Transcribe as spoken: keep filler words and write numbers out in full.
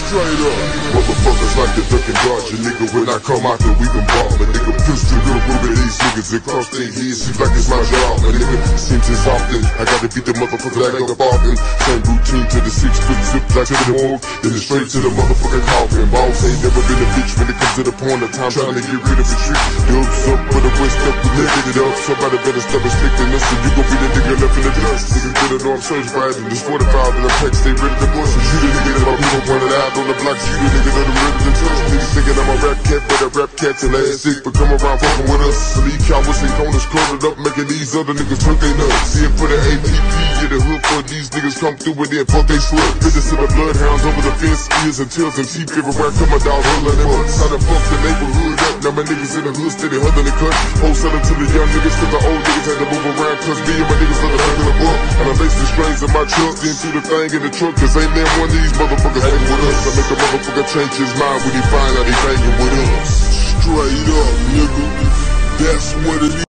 straight up. Motherfuckers like the duck and dodge, a nigga when I come out then we can ball. A nigga pistol grip over these niggas and cross their heads, seems like it's my job. A nigga seems as often, I gotta beat the motherfucker like up often. Same routine to the six foot zip like to the morgue, then it's straight to the motherfucking coffin. Boss ain't never been a bitch when it comes to the point of time trying to get rid of a trick. Dubs up for the west up, we lifted it up. Somebody better stop restricting us, and you gon' be the nigga left in the dust. Niggas better know I'm certified, and this forty-five in the pack, stay ready to bust. You the nigga that my people pointed out on the blocks, you the nigga that I'm ready to touch. Niggas thinking I'm a rap cat, but a rap cat till ass sick, but come around fucking with us. Leave cowards and corners cluttered up, making these other niggas turn they nuts. See it for the A P P, get a hood for these niggas come through and then fuck they slut. Fitness to the bloodhounds over the fence, ears and tails and teeth everywhere. Come a dog huddling them up, how the fuck the neighborhood up. Now my niggas in the hood steady huddling the cut. Wholesaling to the young niggas, cause the old niggas had to move around, cause me and my niggas love the back of the book. And I lace the strings in my truck, then through the thing in the truck, cause ain't there one of these motherfuckers hang with us. I make a motherfucker change his mind when he find out he banging with us. Straight up, nigga, that's what it is.